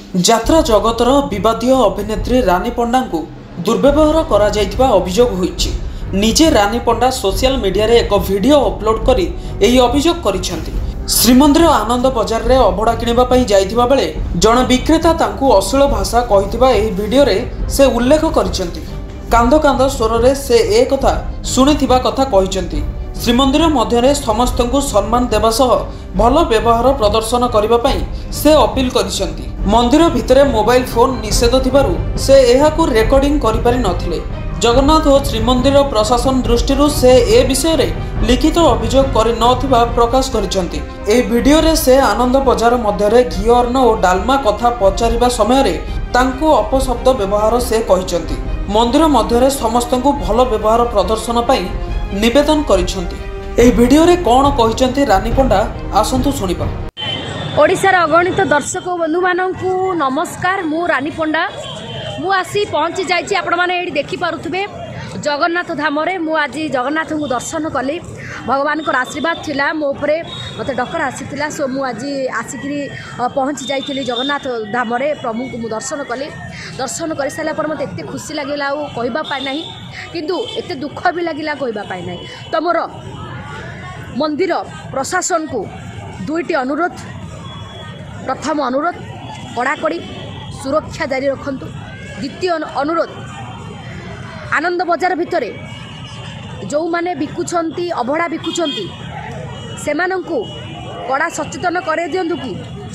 ଯାତ୍ରା ଜଗତର ବିବାଦୀୟ ଅଭିନେତ୍ରୀ ରାନୀ ପଣ୍ଡାଙ୍କୁ ଦୁର୍ବ୍ୟବହାର କରାଯାଇଥିବା ଅଭିଯୋଗ ହୋଇଛି। ନିଜେ ରାନୀ ପଣ୍ଡା सोशल मीडिया रे एक वीडियो अपलोड करी एही अभियोग करिसेंती। श्रीमंदिर आनंद बजार रे अभड़ा किनिबा पई जाइथिबा बेले जण विक्रेता तांकु अश्लील भाषा कहिथिबा एही वीडियो रे से उल्लेख करिसेंती। कांद कांद स्वर रे से ए कथा सुनिथिबा कथा कहिसेंती। श्रीमंदिर मध्य समस्त को सम्मान देवा सह भल व्यवहार प्रदर्शन करने से अपील करिसेंती। मंदिर भितर मोबाइल फोन निषेध थिबारु से एहाकु रेकर्डिंग करि पारि नथिले। जगन्नाथ और श्रीमंदिर प्रशासन दृष्टि से ए विषय रे लिखित अभियोग करि नथिबा प्रकाश करिसेंती। ए वीडियो रे से आनंद बजार मध्य रे घी अन्न और डालमा कथा पचारिबा समय रे तांको अपशब्द व्यवहार से कहिसेंती। मंदिर मध्य रे समस्त को भल व्यवहार प्रदर्शन पई निवेदन करिसेंती। एही वीडियो रे कोन कहिसेंती रानी पंडा आसंतु सुनिबा। ओडिशार अगणित दर्शक बंधु मानकु नमस्कार। मु रानी पंडा मु आसी पहुँची जाइए। आपण मैंने ये देखिपे जगन्नाथ धाम मु आज जगन्नाथ को दर्शन कली। भगवान को आशीर्वाद थिला मो उपरे मते डकर आसीथिला। सो मु आज आसिक पहुँची जाइए जगन्नाथ धाम प्रभु को मु दर्शन कली। दर्शन कर सारा पर मत एत खुशी लगे कहवाई ना किंतु एत दुख भी लगे कहवाई ना। तो मोर मंदिर प्रशासन को दुईटी अनुरोध। प्रथम अनुरोध कड़ाकड़ी सुरक्षा जारी रखंतु। द्वितीय अनुरोध आनंद बजार भितर जो माने बिकुछंती अभड़ा बिकुछंती से कड़ा सचेतन करे दिंतु कि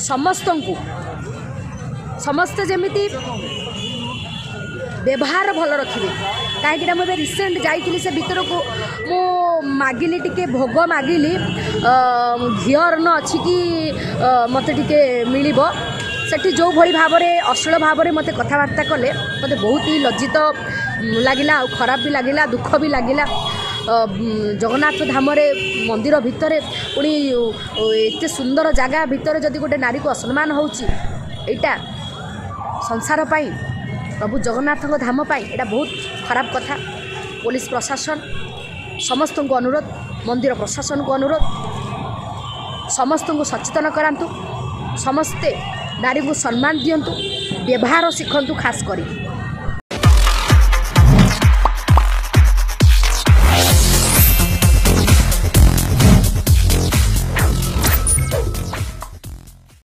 समस्त जमीती व्यवहार भल रखिए। कहीं मुझे रिसेंट जाइली से भीतर को मु मागिली टिके भोग मागिली घी अन्न अच्छी कि मत टिके मिलिबो। सेठी जो भली भाव में अश्लील भाव में मत कथबार्ता कले मत बहुत ही लज्जित लगिला और खराब भी लगिला दुख भी लगिला। जगन्नाथ धाम मंदिर भितर पुणी एत सुंदर जगह भितर जदि गोटे नारी को असम्मान होउची एटा संसार पाई प्रभु जगन्नाथ धाम पाई एटा बहुत खराब कथा। पुलिस प्रशासन समस्त को अनुरोध, मंदिर प्रशासन को अनुरोध, समस्त को सचेतन करांतु। समस्ते नारी को सम्मान दियंतु, व्यवहार शिखंतु। खास करी